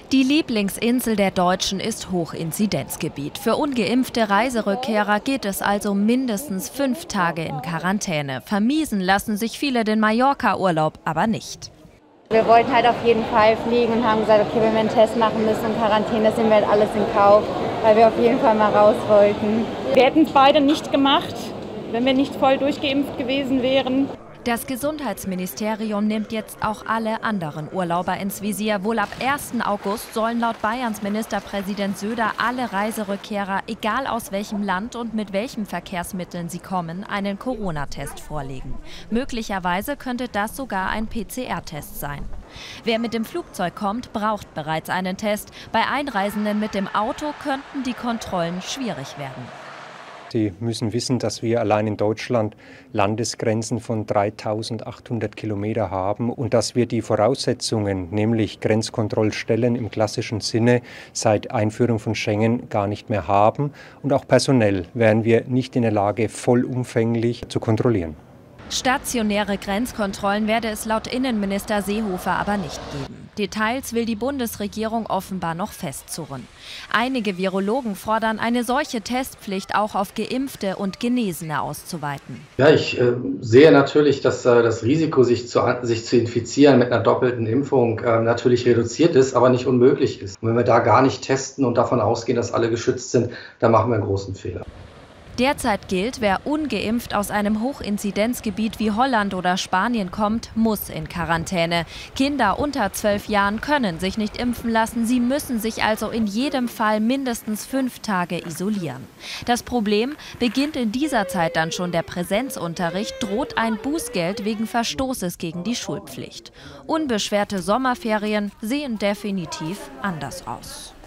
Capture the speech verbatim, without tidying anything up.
Die Lieblingsinsel der Deutschen ist Hochinzidenzgebiet. Für ungeimpfte Reiserückkehrer geht es also mindestens fünf Tage in Quarantäne. Vermiesen lassen sich viele den Mallorca-Urlaub aber nicht. Wir wollten halt auf jeden Fall fliegen und haben gesagt, okay, wenn wir einen Test machen müssen in Quarantäne, das nehmen wir halt alles in Kauf, weil wir auf jeden Fall mal raus wollten. Wir hätten es beide nicht gemacht, wenn wir nicht voll durchgeimpft gewesen wären. Das Gesundheitsministerium nimmt jetzt auch alle anderen Urlauber ins Visier. Wohl ab ersten August sollen laut Bayerns Ministerpräsident Söder alle Reiserückkehrer, egal aus welchem Land und mit welchen Verkehrsmitteln sie kommen, einen Corona-Test vorlegen. Möglicherweise könnte das sogar ein P C R-Test sein. Wer mit dem Flugzeug kommt, braucht bereits einen Test. Bei Einreisenden mit dem Auto könnten die Kontrollen schwierig werden. Sie müssen wissen, dass wir allein in Deutschland Landesgrenzen von dreitausendachthundert Kilometer haben und dass wir die Voraussetzungen, nämlich Grenzkontrollstellen im klassischen Sinne, seit Einführung von Schengen gar nicht mehr haben. Und auch personell wären wir nicht in der Lage, vollumfänglich zu kontrollieren. Stationäre Grenzkontrollen werde es laut Innenminister Seehofer aber nicht geben. Details will die Bundesregierung offenbar noch festzurren. Einige Virologen fordern, eine solche Testpflicht auch auf Geimpfte und Genesene auszuweiten. Ja, ich äh, sehe natürlich, dass äh, das Risiko, sich zu, sich zu infizieren mit einer doppelten Impfung äh, natürlich reduziert ist, aber nicht unmöglich ist. Und wenn wir da gar nicht testen und davon ausgehen, dass alle geschützt sind, dann machen wir einen großen Fehler. Derzeit gilt, wer ungeimpft aus einem Hochinzidenzgebiet wie Holland oder Spanien kommt, muss in Quarantäne. Kinder unter zwölf Jahren können sich nicht impfen lassen. Sie müssen sich also in jedem Fall mindestens fünf Tage isolieren. Das Problem: Beginnt in dieser Zeit dann schon der Präsenzunterricht, droht ein Bußgeld wegen Verstoßes gegen die Schulpflicht. Unbeschwerte Sommerferien sehen definitiv anders aus.